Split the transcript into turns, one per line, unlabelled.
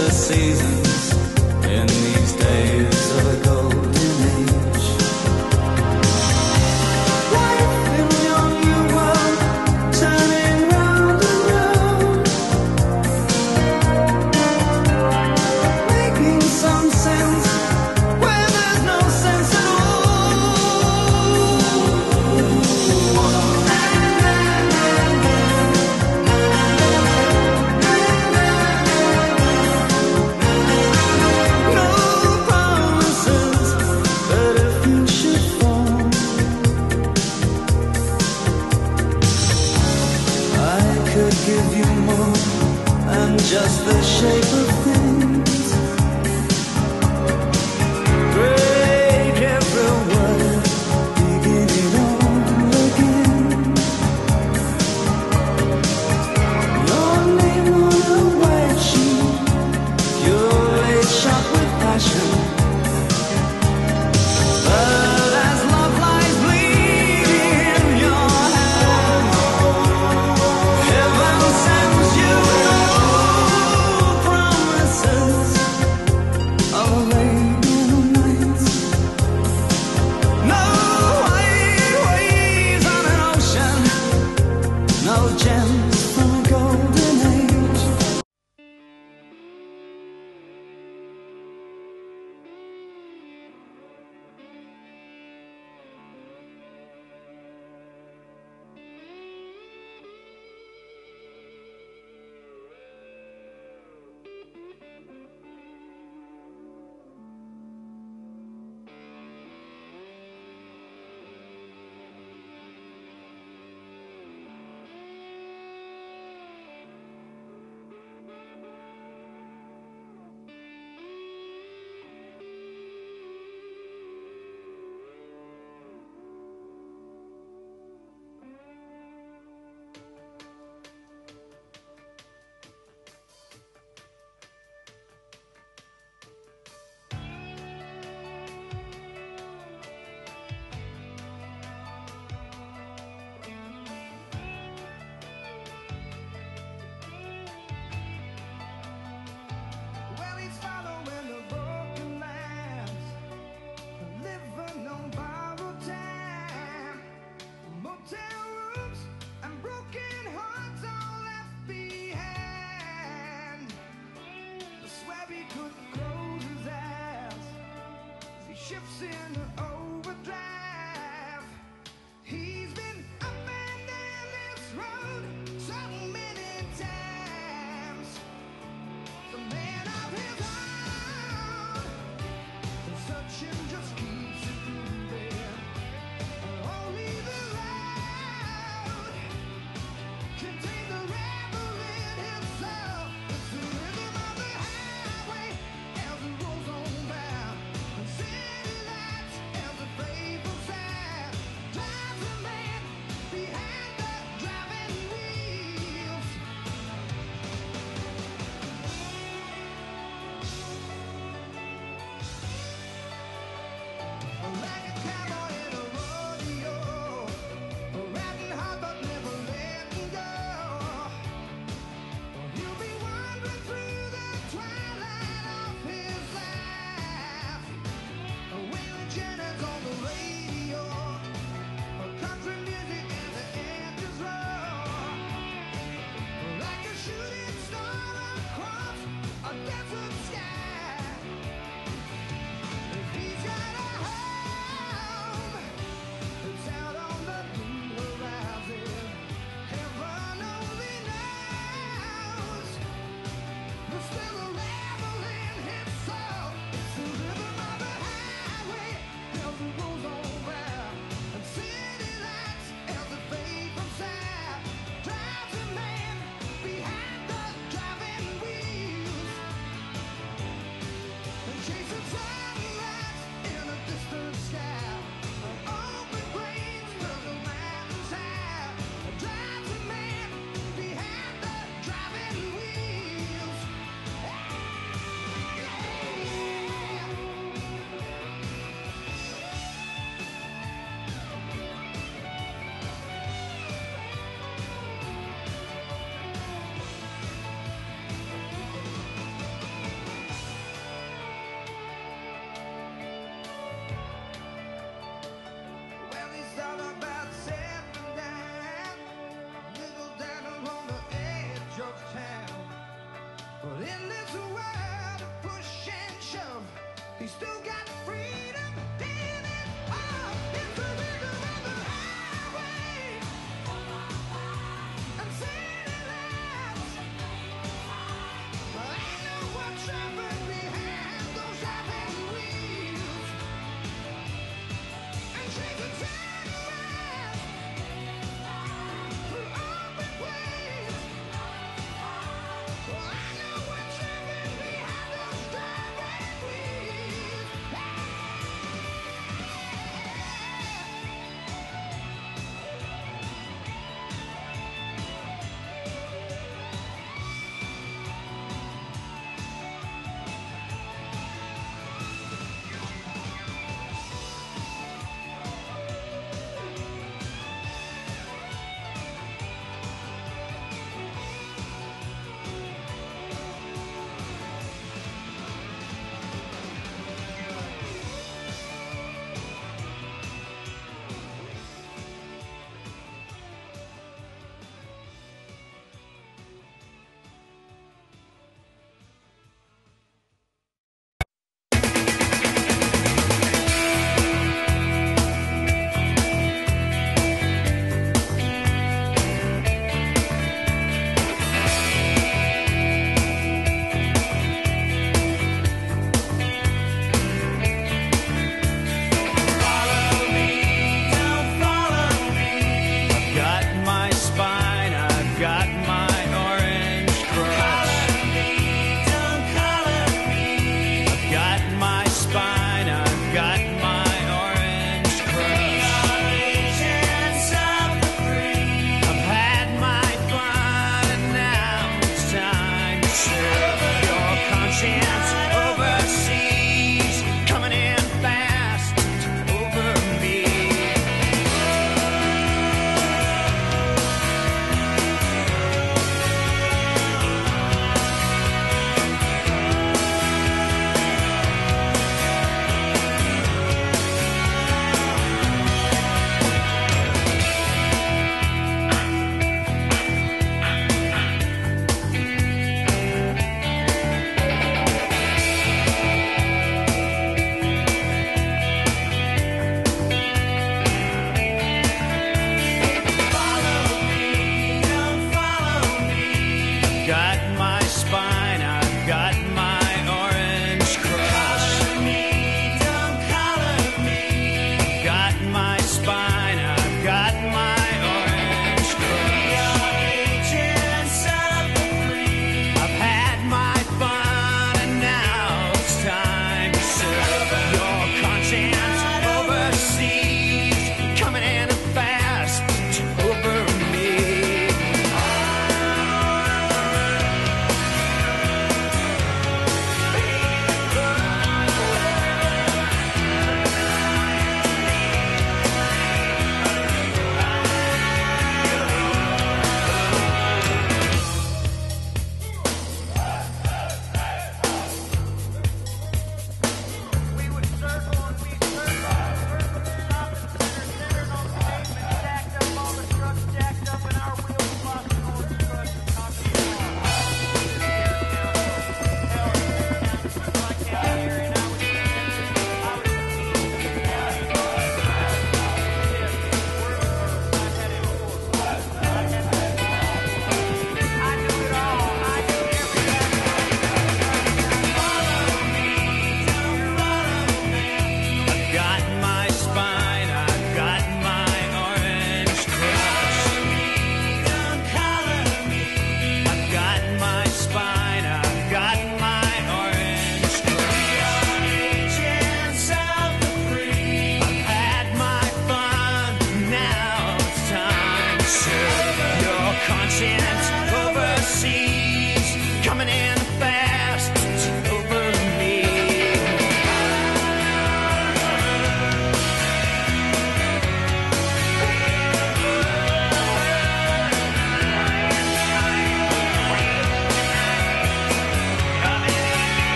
the seasons in these days of a golden age. Life in your new world, turning round and round, making some sense where there's no sense at all. No promises, but if you should fall, I could give you more than just the shape of things. Break every word, begin it all again. Your name on a white sheet, purely shot with passion. But as love lies bleeding in your hand, heaven sends you no promises of Arabian Nights. No white waves on an ocean, no gems from a golden age. Well, he's following the broken lands, living on borrowed time. Motel rooms and broken hearts all left behind. I swear he couldn't close his eyes as he shifts into overdrive. He's been up and down this road so many times. The man of his heart, and searching just keeps it moving. Only the loud can take the rebel in himself. It's the rhythm of the highway as it rolls on by. And city lights as in this world of push and shove, he's still got freedom in his arms. It's the rhythm of the highway and city lights. I know what's happened behind those driving wheels, and chasing sunrise through open ways. Well, I know what's happened behind those driving wheels.